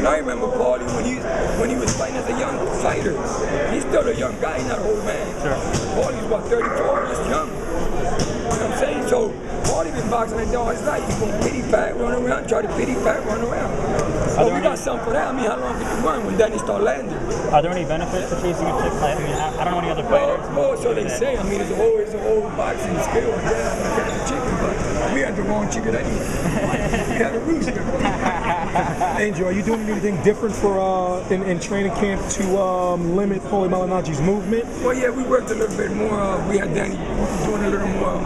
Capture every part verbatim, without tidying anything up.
And I remember Paulie when he when he was fighting as a young fighter. He's still a young guy, he's not an old man. Sure. Paulie's about thirty-four, just young. You know what I'm saying? So Paulie been boxing like all his life. He's going pity pat, run around, try to pity pat, run around. So we got something for that. I mean, how long did you run when Danny started landing? Are there any benefits to chasing a chick? I mean, I don't know any other fighters. Well, so they say. I mean, it's always an old boxing skill. Yeah, you catch the chicken, but we had the wrong chicken anyway. We had a rooster. Angel, are you doing anything different for uh, in, in training camp to um, limit Paulie Malignaggi's movement? Well, yeah, we worked a little bit more. Uh, we had Danny doing a little more,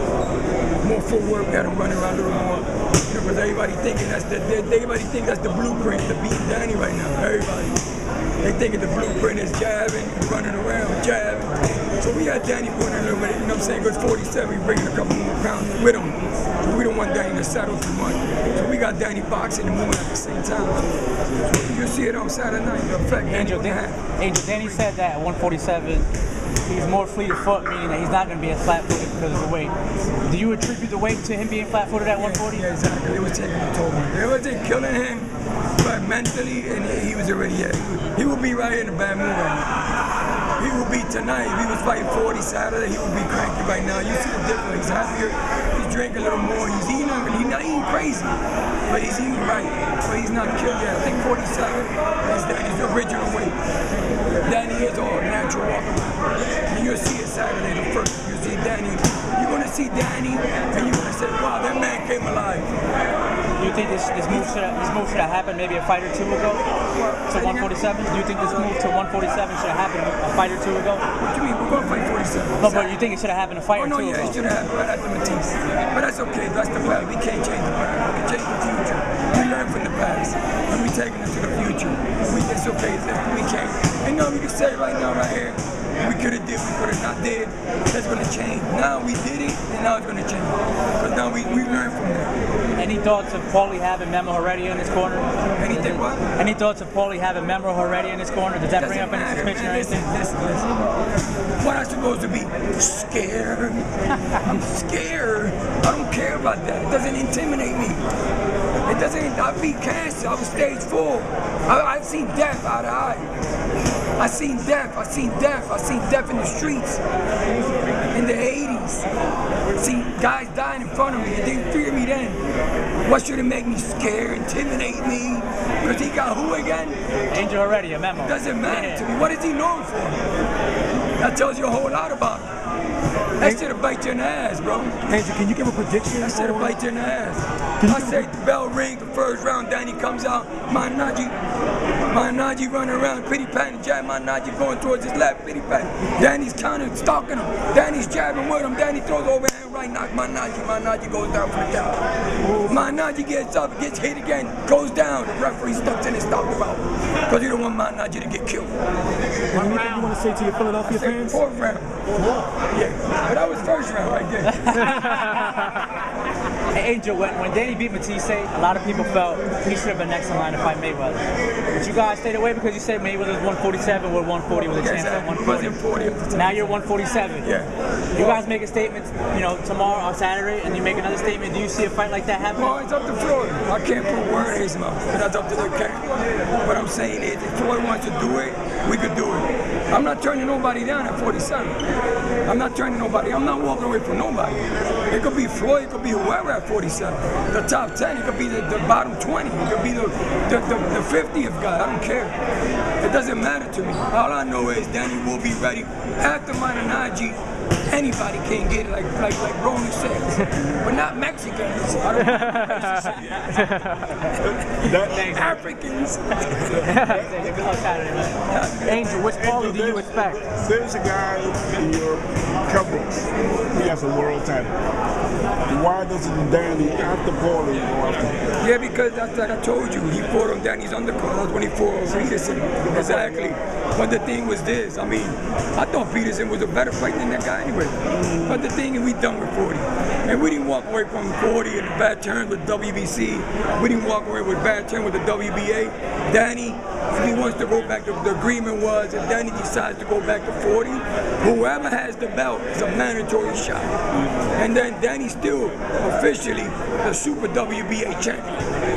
um, more footwork. We had him running around a little more. You know, because everybody thinking that's the, they, everybody think that's the blueprint to beat Danny right now. Everybody, they thinking the blueprint is jabbing, running around, jabbing. So we had Danny going a little bit. You know what I'm saying? Good forty-seven, we bringing a couple more pounds with him. So we don't want Danny to settle too much. So we got Danny boxing and moving at the same time. So you'll see it on Saturday night. The effect Angel, Dan Angel, Danny said that at one forty-seven, he's more fleet of foot, meaning that he's not going to be as flat-footed because of the weight. Do you attribute the weight to him being flat-footed at one forty? Yeah, exactly. It was taking a toll. It wasn't killing him, but mentally, and he was already, yeah, he would be right in a bad mood right now. He would be tonight. If he was fighting forty Saturday, he would be cranky right now. You see the difference. He's happier. He's drinking a little more. He's eating. He's not eating crazy, but he's eating right. But he's not killed yet. I think forty-seven is Danny's original weight. Danny is all natural walking. And you'll see it Saturday the first. You'll see Danny. You're gonna see Danny, and you're gonna say, "Wow, that man came alive." Do you think this this move should have, this move should have happened maybe a fight or two ago to one forty-seven? Do you think this move to one forty-seven should have happened a fight or two ago? What do you mean? We're gonna fight forty-seven. No, but you think it should have happened a fight oh, or no, two yeah, ago? It should have happened right after Matisse. But that's okay. That's the past. We can't change the past. We can change the future. We learn from the past, and we taking it to the future. We it's okay. We can't. And no, we can say right now, right here. We could have did, we could have not did. That's going to change. Now we did it, and now it's going to change. Because now we, we learned from that. Any thoughts of Paulie having Memo Heredia in his corner? Anything what? Any thoughts of Paulie having Memo Heredia in his corner? Does that Doesn't bring up any matter, suspicion man. or anything? Listen, listen, listen. What am I supposed to be? Scared? I'm scared. I don't care about that. It doesn't intimidate me. It doesn't. I beat cancer. I was stage four. I, I've seen death out of eye. I seen death, I seen death, I seen death in the streets in the eighties. See guys dying in front of me, they didn't fear me then. What should it make me scared, intimidate me? Because he got who again? Angel Heredia, Memo. Doesn't matter yeah. to me. What is he known for? That tells you a whole lot about him. That should have bite you in the ass, bro. Angel, can you give a prediction? That should have bite you in the ass. I say the bell rings, the first round, Danny comes out, Malignaggi, Malignaggi running around, pity patting, jab, Malignaggi going towards his left, pity pat. Danny's counter, stalking him. Danny's jabbing with him. Danny throws overhand right, knock Malignaggi. Malignaggi goes down for the count. Malignaggi gets up, gets hit again, goes down. The referee steps in and stops him out. Because you don't want Malignaggi to get killed. Anything you want to say to your Philadelphia fans? Fourth round. Yeah, but that was first round right there. Hey, Angel, when, when Danny beat Matisse, a lot of people felt he should have been next in line to fight Mayweather. But you guys stayed away because you said Mayweather was one forty-seven, where one forty was a chance at one forty. Now you're one forty-seven. Yeah. You guys make a statement, you know, tomorrow on Saturday, and you make another statement. Do you see a fight like that happening? Well, it's up to Floyd. I can't put word in his mouth. That's up to the camp. What I'm saying is, if Floyd wants to do it, we could do it. I'm not turning nobody down at forty-seven. I'm not turning nobody. I'm not walking away from nobody. It could be Floyd. It could be whoever at forty-seven. The top ten. It could be the, the bottom twenty. It could be the, the, the, the fiftieth guy. I don't care. It doesn't matter to me. All I know is Danny will be ready. After Malignaggi, anybody can get it, like like like Ronnie says, but not Mexicans. I don't know. Africans. Angel, which Paulie do you expect? There's a guy in your coverage. He has a world title. Why doesn't Danny after Paulie go after him? Yeah, because that's like I told you, he fought on Danny's undercard. That's when he fought on Peterson. Exactly. But the thing was this, I mean, I thought Peterson was a better fight than that guy anyway. But the thing is, we done with forty. And we didn't walk away from forty in bad terms with W B C. We didn't walk away with bad terms with the W B A. Danny, if he wants to go back, the, the agreement was if Danny decides to go back to forty, whoever has the belt is a mandatory shot. And then Danny's still officially the Super W B A champion.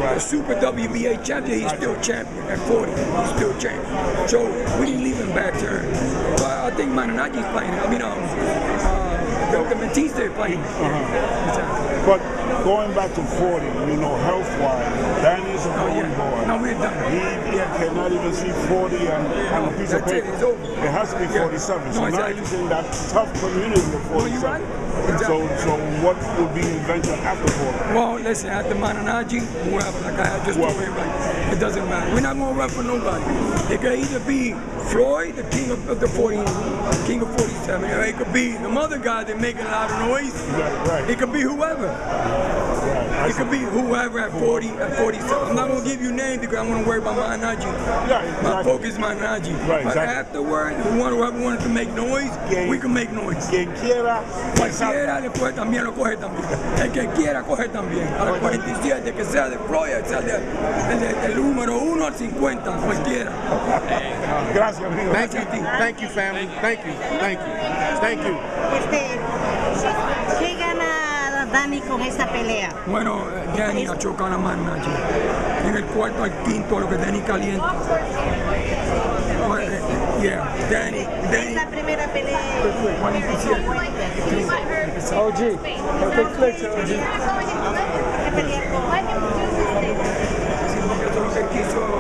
the Super W B A champion, he's still champion at forty. He's still champion. So we didn't leave him back to earn. But I think Mananagi's playing. I mean, um, uh, the, the Matisse playing. Uh-huh. But going back to forty, you know, health-wise, Danny's a Oh, born yeah. boy. No, we're done. He yeah, cannot even see forty on, on a piece of That's it, paper. it's over. It has to be Yeah. forty-seven. So No, now exactly. he's in that tough community of No, you're forty-seven. right. Exactly. So, so what would be the venture after forty? Well, listen, after Mananaji, whoever, like I just told everybody, it doesn't matter. We're not going to run for nobody. It could either be Floyd, the king of, of the forty, king of forty-seven, or it could be the other guy that making a lot of noise. Right, right. It could be whoever. Right. It could be whoever at forty, at forty-seven. I'm not going to give you names because I want to worry about Mananaji. Yeah, exactly. My focus is Mananaji. Right, but exactly. afterward, whoever wanted to make noise, Yeah. we can make noise. Quien quiera, Cualquiera después también lo coge también. El que quiera coge también. A las cuarenta y siete, que sea de Florida, que sea de, el, de- el número uno al cincuenta, cualquiera. Gracias, amigo. Thank you, thank you, family. Thank you, thank you, thank you. Este, ¿qué gana Danny con esta pelea? Bueno, eh, Danny ha chocado la mano, Nachi. En el cuarto al quinto, lo que Danny caliente. Oh, eh, eh, yeah, Danny, Es Danny. la primera pelea. cuarenta y siete. O G, perfect picture, O G. que pelear con Sí, porque eso es lo que quiso